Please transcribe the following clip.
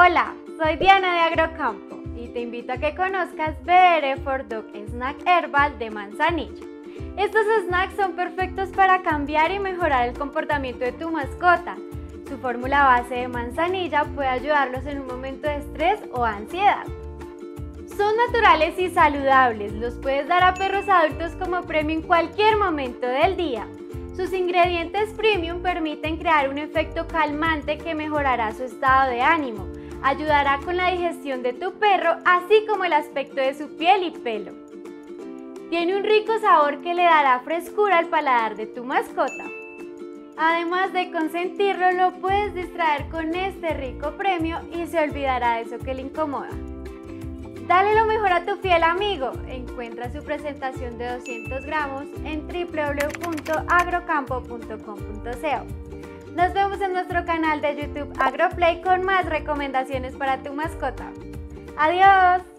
Hola, soy Diana de Agrocampo y te invito a que conozcas BR for Dog Snack Herbal de manzanilla. Estos snacks son perfectos para cambiar y mejorar el comportamiento de tu mascota. Su fórmula base de manzanilla puede ayudarlos en un momento de estrés o ansiedad. Son naturales y saludables, los puedes dar a perros adultos como premio en cualquier momento del día. Sus ingredientes premium permiten crear un efecto calmante que mejorará su estado de ánimo, ayudará con la digestión de tu perro, así como el aspecto de su piel y pelo. Tiene un rico sabor que le dará frescura al paladar de tu mascota. Además de consentirlo, lo puedes distraer con este rico premio y se olvidará de eso que le incomoda. Dale lo mejor a tu fiel amigo. Encuentra su presentación de 200 gramos en www.agrocampo.com.co. Nos vemos en nuestro canal de YouTube AgroPlay con más recomendaciones para tu mascota. ¡Adiós!